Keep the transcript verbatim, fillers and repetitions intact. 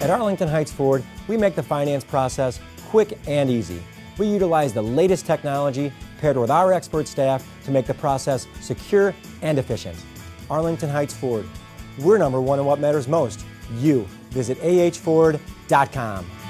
At Arlington Heights Ford, we make the finance process quick and easy. We utilize the latest technology paired with our expert staff to make the process secure and efficient. Arlington Heights Ford, we're number one in what matters most, you. Visit A H Ford dot com.